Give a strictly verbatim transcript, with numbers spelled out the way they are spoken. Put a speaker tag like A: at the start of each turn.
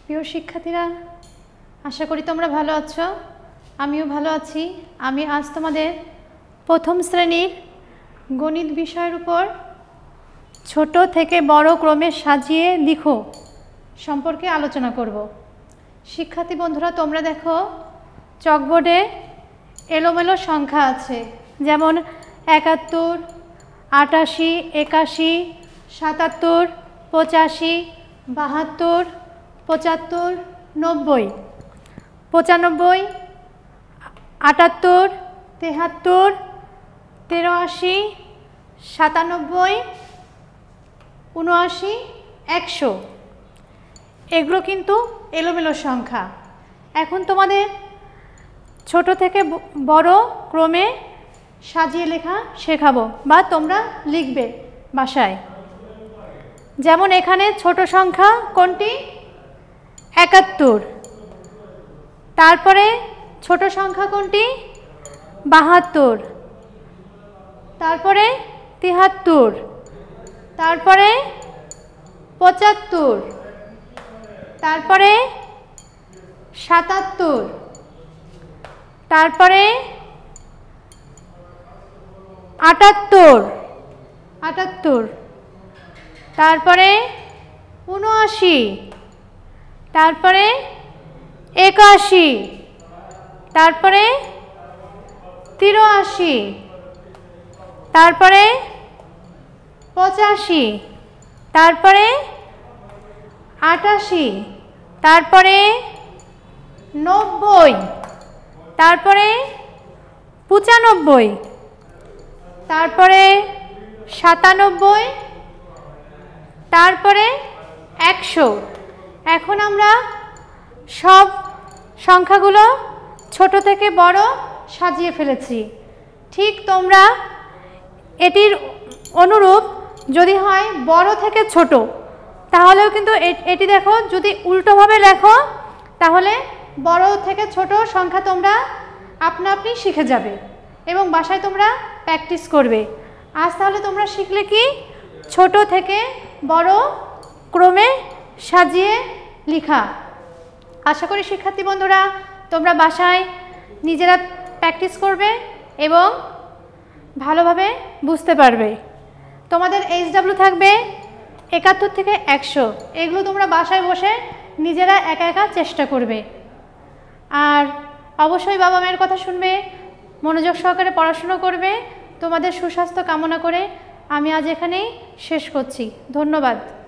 A: প্রিয় শিক্ষার্থীরা, আশা করি তোমরা ভালো আছো। আমিও ভালো আছি। আমি আজ তোমাদের প্রথম শ্রেণীর গণিত বিষয়ের উপর ছোট থেকে বড় ক্রমে সাজিয়ে লিখো সম্পর্কে আলোচনা করব। শিক্ষার্থী বন্ধুরা, তোমরা দেখো চকবোর্ডে এলোমেলো সংখ্যা আছে, যেমন একাত্তর, আটাশি, একাশি, সাতাত্তর, পঁচাশি, বাহাত্তর, পঁচাত্তর, নব্বই, পঁচানব্বই, আটাত্তর, তেহাত্তর, তেরাশি, সাতানব্বই, উনআশি, একশো। এগুলো কিন্তু এলোমেলো সংখ্যা। এখন তোমাদের ছোট থেকে বড় ক্রমে সাজিয়ে লেখা শেখাবো, বা তোমরা লিখবে বাসায়। যেমন এখানে ছোট সংখ্যা কোনটি? একাত্তর। তারপরে ছোট সংখ্যা কোনটি? বাহাত্তর। তারপরে তিহাত্তর। তারপরে পঁচাত্তর। তারপরে সাতাত্তর। তারপরে আটাত্তর আটাত্তর তারপরে উনআশি। তারপরে একাশি। তারপরে তিরাশি। তারপরে পঁচাশি। তারপরে আটাশি। তারপরে নব্বই। তারপরে পঁচানব্বই। তারপরে সাতানব্বই। তারপরে একশো। এখন আমরা সব সংখ্যাগুলো ছোট থেকে বড় সাজিয়ে ফেলেছি। ঠিক তোমরা এটির অনুরূপ যদি হয় বড় থেকে ছোট, তাহলেও কিন্তু এটি দেখো, যদি উল্টোভাবে লেখো তাহলে বড় থেকে ছোট সংখ্যা তোমরা আপনা আপনি শিখে যাবে এবং বাসায় তোমরা প্র্যাকটিস করবে। আজ তাহলে তোমরা শিখলে কি? ছোট থেকে বড় ক্রমে সাজিয়ে লেখা। আশা করি শিক্ষার্থী বন্ধুরা তোমরা বাসায় নিজেরা প্র্যাকটিস করবে এবং ভালোভাবে বুঝতে পারবে। তোমাদের এইচ ডাব্লিউ থাকবে একাত্তর থেকে একশো। এগুলো তোমরা বাসায় বসে নিজেরা একা একা চেষ্টা করবে। আর অবশ্যই বাবা মায়ের কথা শুনবে, মনোযোগ সহকারে পড়াশুনো করবে। তোমাদের সুস্বাস্থ্য কামনা করে আমি আজ এখানেই শেষ করছি। ধন্যবাদ।